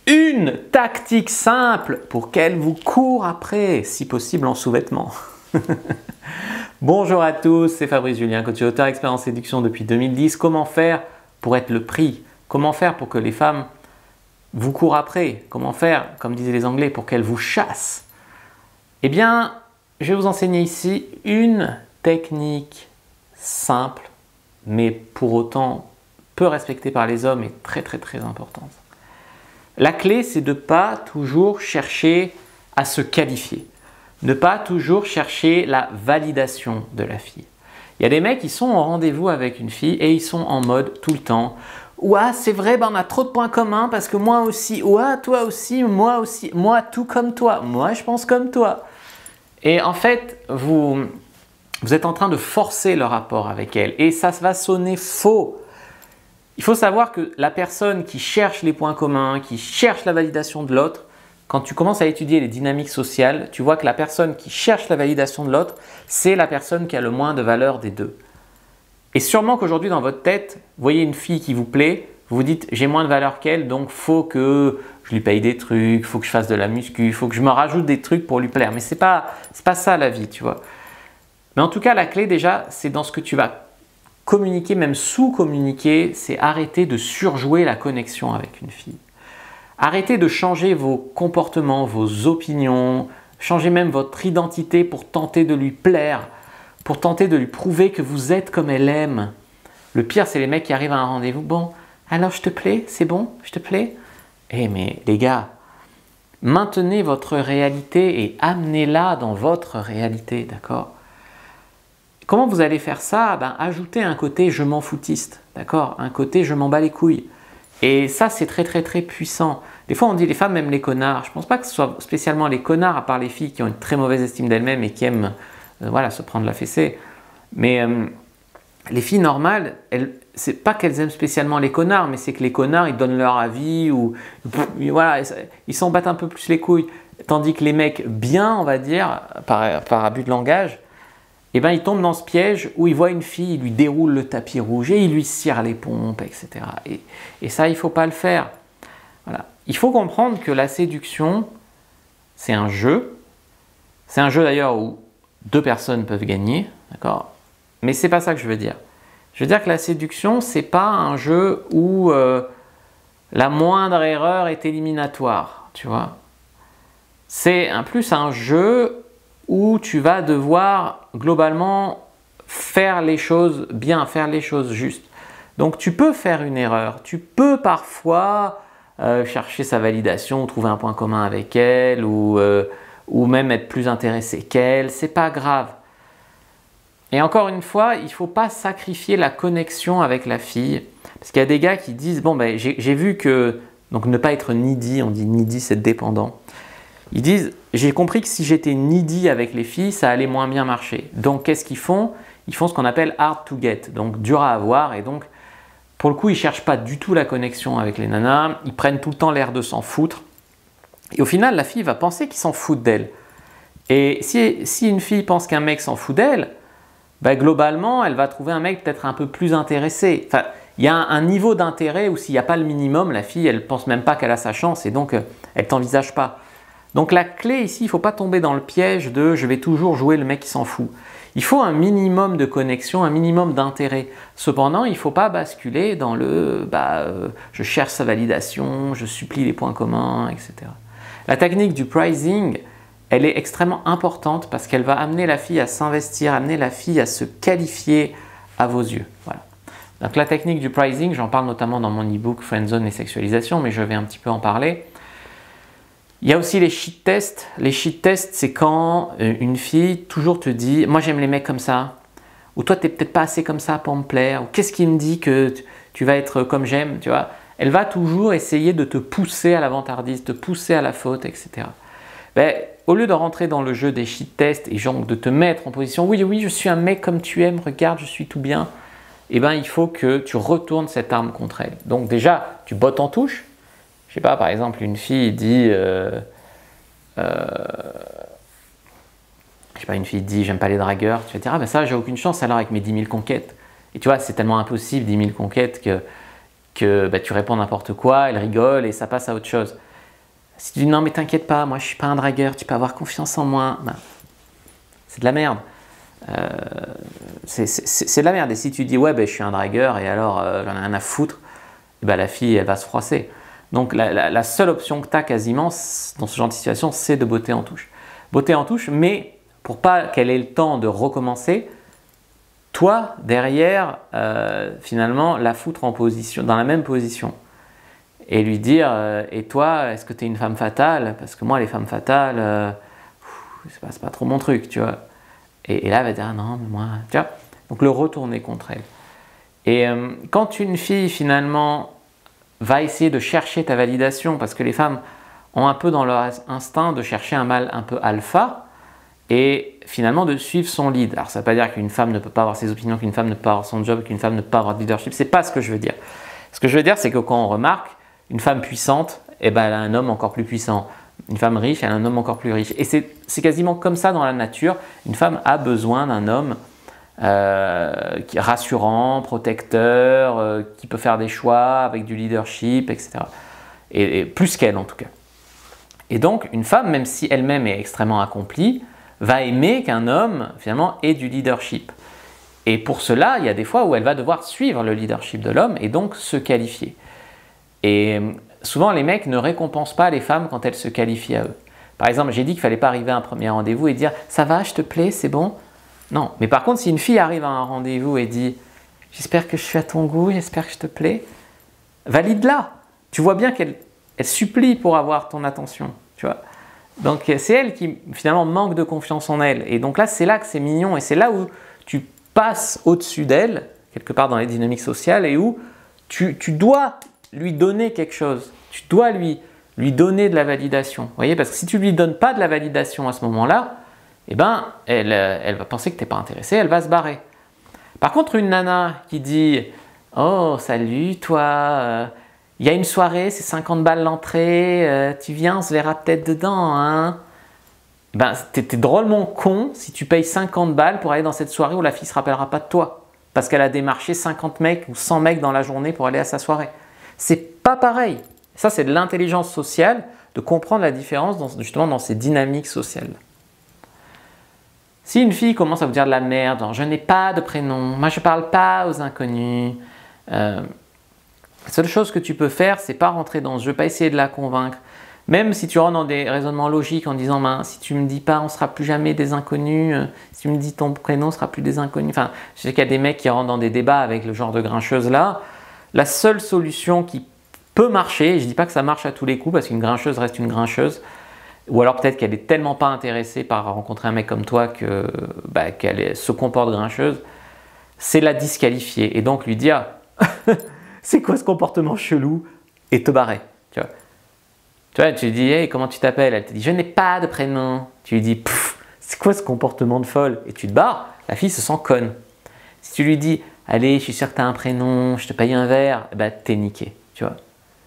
Une tactique simple pour qu'elle vous court après, si possible en sous-vêtements. Bonjour à tous, c'est Fabrice Julien, coach et auteur expert en séduction depuis 2010. Comment faire pour être le prix? Comment faire pour que les femmes vous courent après? Comment faire, comme disaient les Anglais, pour qu'elles vous chassent? Eh bien, je vais vous enseigner ici une technique simple, mais pour autant peu respectée par les hommes et très importante. La clé, c'est de ne pas toujours chercher à se qualifier, ne pas toujours chercher la validation de la fille. Il y a des mecs qui sont au rendez-vous avec une fille et ils sont en mode tout le temps « Ouah, c'est vrai, on a trop de points communs parce que moi aussi, ouah, toi aussi, moi tout comme toi, moi je pense comme toi. » Et en fait, vous êtes en train de forcer le rapport avec elle et ça va sonner faux. Il faut savoir que la personne qui cherche les points communs, qui cherche la validation de l'autre, quand tu commences à étudier les dynamiques sociales, tu vois que la personne qui cherche la validation de l'autre, c'est la personne qui a le moins de valeur des deux. Et sûrement qu'aujourd'hui dans votre tête, vous voyez une fille qui vous plaît, vous vous dites j'ai moins de valeur qu'elle, donc il faut que je lui paye des trucs, il faut que je fasse de la muscu, il faut que je me rajoute des trucs pour lui plaire. Mais c'est pas ça la vie, tu vois. Mais en tout cas, la clé déjà, c'est dans ce que tu vas communiquer, même sous-communiquer, c'est arrêter de surjouer la connexion avec une fille. Arrêtez de changer vos comportements, vos opinions, changez même votre identité pour tenter de lui plaire, pour tenter de lui prouver que vous êtes comme elle aime. Le pire, c'est les mecs qui arrivent à un rendez-vous. Bon, alors je te plais, c'est bon, je te plais? Eh mais les gars, maintenez votre réalité et amenez-la dans votre réalité, d'accord? Comment vous allez faire ça? Ajoutez un côté je m'en foutiste, d'accord? Un côté je m'en bats les couilles. Et ça, c'est très puissant. Des fois, on dit les femmes aiment les connards. Je ne pense pas que ce soit spécialement les connards, à part les filles qui ont une très mauvaise estime d'elles-mêmes et qui aiment se prendre la fessée. Mais les filles normales, c'est pas qu'elles aiment spécialement les connards, mais c'est que les connards, ils donnent leur avis ou voilà, ils s'en battent un peu plus les couilles. Tandis que les mecs bien, on va dire, par abus de langage, eh ben, il tombe dans ce piège où il voit une fille, il lui déroule le tapis rouge et il lui cire les pompes, etc. Et ça, il ne faut pas le faire. Voilà. Il faut comprendre que la séduction, c'est un jeu. C'est un jeu d'ailleurs où deux personnes peuvent gagner, d'accord? Mais ce n'est pas ça que je veux dire. Je veux dire que la séduction, ce n'est pas un jeu où la moindre erreur est éliminatoire, tu vois. C'est plus un jeu où tu vas devoir globalement faire les choses bien, faire les choses justes. Donc tu peux faire une erreur, tu peux parfois chercher sa validation, trouver un point commun avec elle ou même être plus intéressé qu'elle, c'est pas grave. Et encore une fois, il ne faut pas sacrifier la connexion avec la fille, parce qu'il y a des gars qui disent, bon j'ai vu que, donc ne pas être needy, on dit needy c'est dépendant. Ils disent, j'ai compris que si j'étais needy avec les filles, ça allait moins bien marcher. Donc, qu'est-ce qu'ils font? Ils font ce qu'on appelle hard to get, donc dur à avoir. Et donc, pour le coup, ils ne cherchent pas du tout la connexion avec les nanas. Ils prennent tout le temps l'air de s'en foutre. Et au final, la fille va penser qu'ils s'en foutent d'elle. Et si une fille pense qu'un mec s'en fout d'elle, globalement, elle va trouver un mec peut-être un peu plus intéressé. Enfin, il y a un niveau d'intérêt où s'il n'y a pas le minimum, la fille, elle ne pense même pas qu'elle a sa chance et donc elle ne t'envisage pas. Donc la clé ici, il ne faut pas tomber dans le piège de « je vais toujours jouer le mec qui s'en fout ». Il faut un minimum de connexion, un minimum d'intérêt. Cependant, il ne faut pas basculer dans le je cherche sa validation, je supplie les points communs, etc. La technique du pricing, elle est extrêmement importante parce qu'elle va amener la fille à s'investir, amener la fille à se qualifier à vos yeux. Voilà. Donc la technique du pricing, j'en parle notamment dans mon e-book Friendzone et sexualisation, mais je vais un petit peu en parler. Il y a aussi les shit tests. Les shit tests, c'est quand une fille toujours te dit « moi j'aime les mecs comme ça » ou « toi t'es peut-être pas assez comme ça pour me plaire » ou « qu'est-ce qui me dit que tu vas être comme j'aime » tu vois. Elle va toujours essayer de te pousser à la vantardise, te pousser à la faute, etc. Au lieu de rentrer dans le jeu des shit tests et genre de te mettre en position « oui, je suis un mec comme tu aimes, regarde, je suis tout bien », il faut que tu retournes cette arme contre elle. Donc déjà, tu bottes en touche. Je sais pas, par exemple, une fille dit, j'aime pas les dragueurs. Tu vas dire, ah ça, j'ai aucune chance alors avec mes 10 000 conquêtes. Et tu vois, c'est tellement impossible, 10 000 conquêtes, que tu réponds n'importe quoi, elle rigole et ça passe à autre chose. Si tu dis non mais t'inquiète pas, moi je suis pas un dragueur, tu peux avoir confiance en moi, ben, c'est de la merde. C'est de la merde. Et si tu dis ouais ben, je suis un dragueur et alors j'en ai rien à foutre, ben, la fille elle va se froisser. Donc la seule option que tu as quasiment dans ce genre de situation, c'est de botter en touche. Botter en touche, mais pour pas qu'elle ait le temps de recommencer, toi derrière finalement la foutre en position, dans la même position. Et lui dire et toi, est-ce que tu es une femme fatale? Parce que moi, les femmes fatales, c'est pas trop mon truc, tu vois. Et là, elle va dire ah non, mais moi, tu vois. Donc le retourner contre elle. Et quand une fille finalement va essayer de chercher ta validation, parce que les femmes ont un peu dans leur instinct de chercher un mâle un peu alpha et finalement de suivre son lead. Alors ça ne veut pas dire qu'une femme ne peut pas avoir ses opinions, qu'une femme ne peut pas avoir son job, qu'une femme ne peut pas avoir de leadership. C'est pas ce que je veux dire. Ce que je veux dire, c'est que quand on remarque une femme puissante, eh ben, elle a un homme encore plus puissant. Une femme riche, elle a un homme encore plus riche. Et c'est quasiment comme ça dans la nature. Une femme a besoin d'un homme qui est rassurant, protecteur, qui peut faire des choix avec du leadership, etc. Et plus qu'elle en tout cas. Et donc, une femme, même si elle-même est extrêmement accomplie, va aimer qu'un homme, finalement, ait du leadership. Et pour cela, il y a des fois où elle va devoir suivre le leadership de l'homme et donc se qualifier. Et souvent, les mecs ne récompensent pas les femmes quand elles se qualifient à eux. Par exemple, j'ai dit qu'il ne fallait pas arriver à un premier rendez-vous et dire « ça va, je te plais, c'est bon ?» Non, mais par contre, si une fille arrive à un rendez-vous et dit « j'espère que je suis à ton goût, j'espère que je te plais », valide-la. Tu vois bien qu'elle supplie pour avoir ton attention, tu vois. Donc, c'est elle qui finalement manque de confiance en elle. Et donc là, c'est là que c'est mignon et c'est là où tu passes au-dessus d'elle, quelque part dans les dynamiques sociales, et où tu dois lui donner quelque chose. Tu dois lui donner de la validation. Vous voyez, parce que si tu ne lui donnes pas de la validation à ce moment-là, eh ben, elle va penser que tu n'es pas intéressé, elle va se barrer. Par contre, une nana qui dit « oh, salut, toi, il y a une soirée, c'est 50 balles l'entrée, tu viens, on se verra peut-être dedans, hein ?» Ben, t'es drôlement con si tu payes 50 balles pour aller dans cette soirée où la fille ne se rappellera pas de toi. Parce qu'elle a démarché 50 mecs ou 100 mecs dans la journée pour aller à sa soirée. C'est pas pareil. Ça, c'est de l'intelligence sociale, de comprendre la différence justement dans ces dynamiques sociales. Si une fille commence à vous dire de la merde, genre, je n'ai pas de prénom, moi je ne parle pas aux inconnus, la seule chose que tu peux faire, c'est pas rentrer dans ce jeu, pas essayer de la convaincre. Même si tu rentres dans des raisonnements logiques en disant ben, si tu me dis pas, on sera plus jamais des inconnus, si tu me dis ton prénom, on sera plus des inconnus. Enfin, je sais qu'il y a des mecs qui rentrent dans des débats avec le genre de grincheuse là. La seule solution qui peut marcher, et je ne dis pas que ça marche à tous les coups parce qu'une grincheuse reste une grincheuse, ou alors peut-être qu'elle n'est tellement pas intéressée par rencontrer un mec comme toi qu'elle se comporte grincheuse, c'est la disqualifier et donc lui dire c'est quoi ce comportement chelou et te barrer. Tu vois, tu lui dis hey, comment tu t'appelles? Elle te dit je n'ai pas de prénom. Tu lui dis c'est quoi ce comportement de folle? Et tu te barres, la fille se sent conne. Si tu lui dis allez, je suis sûr que tu as un prénom, je te paye un verre, eh ben, t'es niqué, tu vois.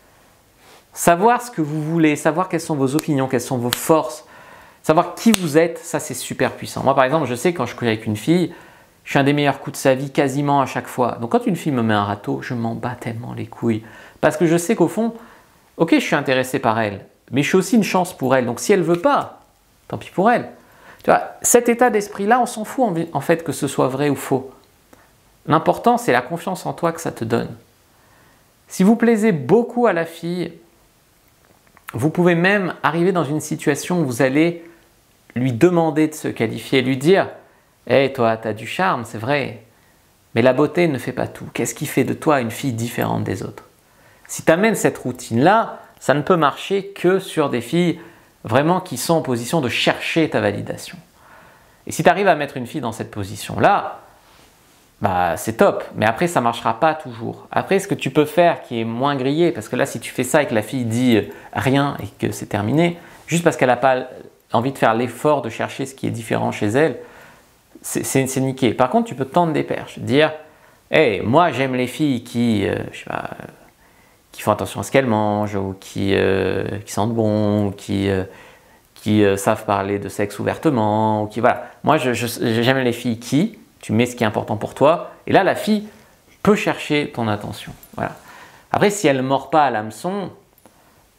Savoir ce que vous voulez, savoir quelles sont vos opinions, quelles sont vos forces, savoir qui vous êtes, ça c'est super puissant. Moi par exemple, je sais quand je couche avec une fille, je suis un des meilleurs coups de sa vie quasiment à chaque fois. Donc quand une fille me met un râteau, je m'en bats tellement les couilles. Parce que je sais qu'au fond, ok, je suis intéressé par elle, mais je suis aussi une chance pour elle. Donc si elle ne veut pas, tant pis pour elle. Tu vois, cet état d'esprit-là, on s'en fout en fait que ce soit vrai ou faux. L'important, c'est la confiance en toi que ça te donne. Si vous plaisez beaucoup à la fille, vous pouvez même arriver dans une situation où vous allez lui demander de se qualifier, lui dire « Hey, toi, tu as du charme, c'est vrai, mais la beauté ne fait pas tout. Qu'est-ce qui fait de toi une fille différente des autres ?» Si tu amènes cette routine-là, ça ne peut marcher que sur des filles vraiment qui sont en position de chercher ta validation. Et si tu arrives à mettre une fille dans cette position-là, bah, c'est top, mais après ça ne marchera pas toujours. Après, ce que tu peux faire qui est moins grillé, parce que là si tu fais ça et que la fille dit rien et que c'est terminé, juste parce qu'elle n'a pas envie de faire l'effort de chercher ce qui est différent chez elle, c'est niqué. Par contre, tu peux tendre des perches, dire hey, moi j'aime les filles qui, je sais pas, qui font attention à ce qu'elles mangent, ou qui sentent bon, ou qui savent parler de sexe ouvertement, ou qui voilà. Moi j'aime les filles qui... Tu mets ce qui est important pour toi, et là la fille peut chercher ton attention. Voilà. Après, si elle ne mord pas à l'hameçon,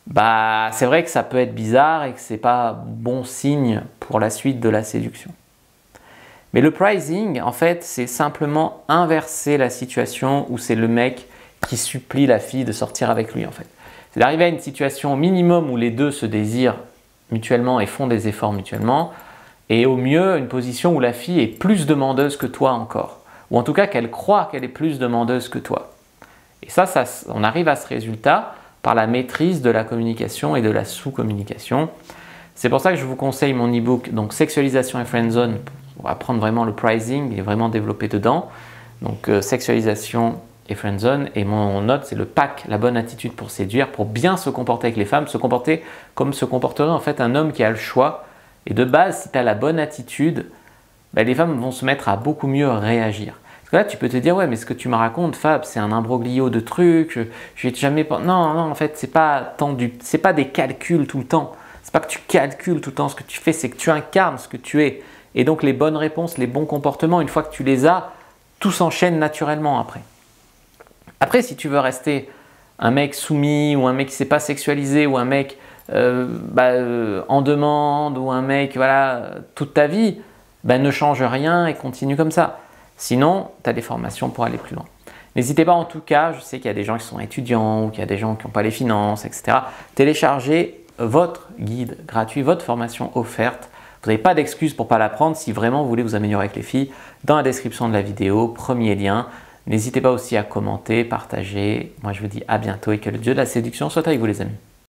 bah, c'est vrai que ça peut être bizarre et que c'est pas bon signe pour la suite de la séduction. Mais le pricing, en fait, c'est simplement inverser la situation où c'est le mec qui supplie la fille de sortir avec lui, en fait. C'est d'arriver à une situation minimum où les deux se désirent mutuellement et font des efforts mutuellement, et au mieux, une position où la fille est plus demandeuse que toi encore, ou en tout cas qu'elle croit qu'elle est plus demandeuse que toi. Et ça, on arrive à ce résultat par la maîtrise de la communication et de la sous-communication. C'est pour ça que je vous conseille mon e-book, donc Sexualisation et Friendzone, pour apprendre vraiment le pricing et vraiment développer dedans. Donc Sexualisation et Friendzone, et mon note, c'est le pack, la bonne attitude pour séduire, pour bien se comporter avec les femmes, se comporter comme se comporterait en fait un homme qui a le choix. Et de base, si tu as la bonne attitude, ben, les femmes vont se mettre à beaucoup mieux réagir. Parce que là, tu peux te dire, ouais, mais ce que tu me racontes, Fab, c'est un imbroglio de trucs, je vais jamais... Non, non, en fait, c'est pas des calculs tout le temps. C'est pas que tu calcules tout le temps. Ce que tu fais, c'est que tu incarnes ce que tu es. Et donc, les bonnes réponses, les bons comportements, une fois que tu les as, tout s'enchaîne naturellement après. Après, si tu veux rester un mec soumis, ou un mec qui ne s'est pas sexualisé, ou un mec en demande, ou un mec, voilà, toute ta vie, ne change rien et continue comme ça. Sinon, tu as des formations pour aller plus loin. N'hésitez pas en tout cas, je sais qu'il y a des gens qui sont étudiants, ou qu'il y a des gens qui n'ont pas les finances, etc. Téléchargez votre guide gratuit, votre formation offerte. Vous n'avez pas d'excuse pour ne pas la prendre si vraiment vous voulez vous améliorer avec les filles. Dans la description de la vidéo, premier lien. N'hésitez pas aussi à commenter, partager. Moi, je vous dis à bientôt et que le dieu de la séduction soit avec vous, les amis.